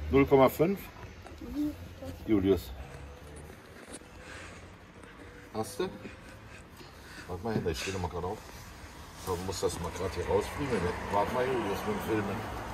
0,5? Julius. Hast du? Warte mal hin, ich stehe noch mal gerade auf. Ich muss das mal gerade hier rausfliegen. Warte mal, Julius, mit dem Filmen.